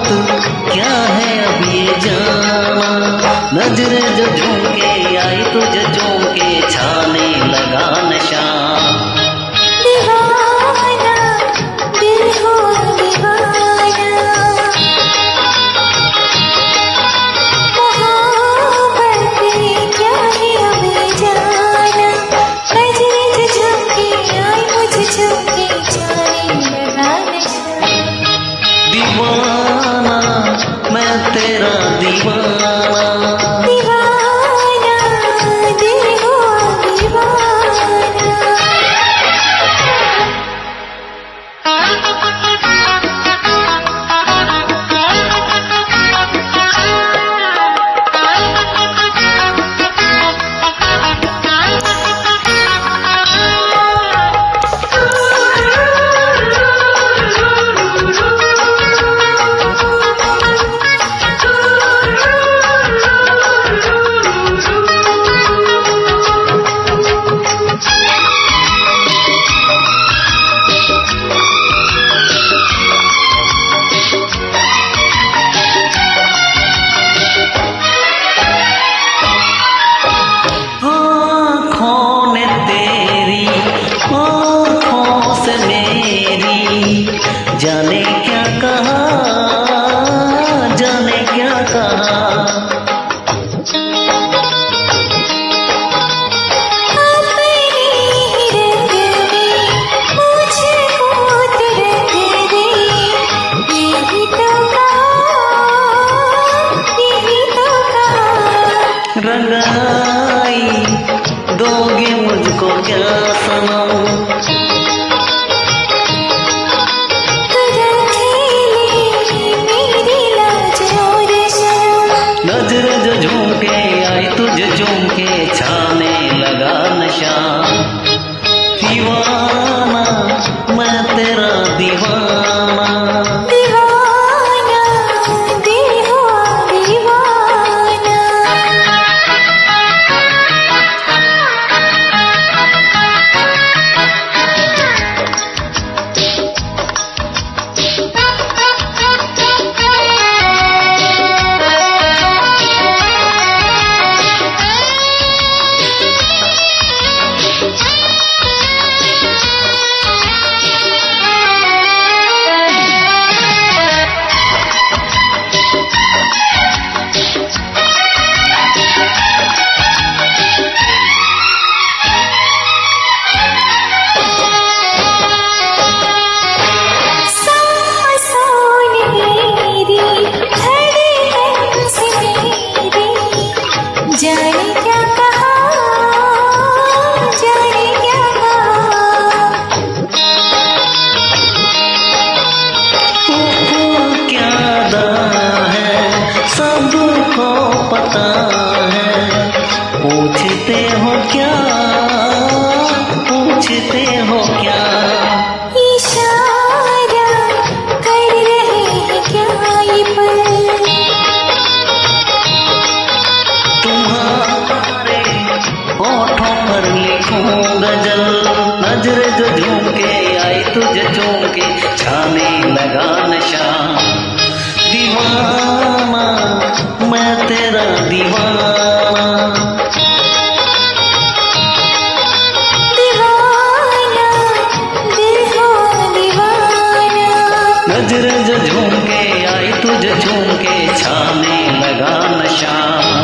बात क्या है अब ये जाना, नजरें जो झूम के आई तुझे झूम के छाने लगा नशा। दीवाना दिल हो दीवाना, मोहब्बत क्या है अब ये जाना, नजरें जो झूम के आई मुझे झूम के छाने लगा नशा। दीवाना मैं तेरा दीवाना, दीवाना दिल हो दीवाना। जाने क्या कहा, जाने क्या कहा, अपने रंग में मुझको रंग दे, यही तो कहा, यही तो कहा। रंगाई दोगे मुझको क्या सनम, नजरें जो झूम के आई तुझे झूम के छाने लगा नशा। दीवाना मैं तेरा दीवाना, दीवाना दिल हो दीवाना। जाने क्या कहा, जाने क्या क्या दाना है सबको पता है, पूछते हो क्या, पूछते हो क्या, इशारा कर रहे हैं क्या ये पल, तुम्हारे होठों पर लिखूं गजल, नजरें जो झूम के आई तुझे झूम के छाने लगा नशा। दीवाना मैं तेरा दीवाना, दीवाना दिल हो दीवाना। नजरें जो झूम के आई तुझे झूम के छाने लगा नशा।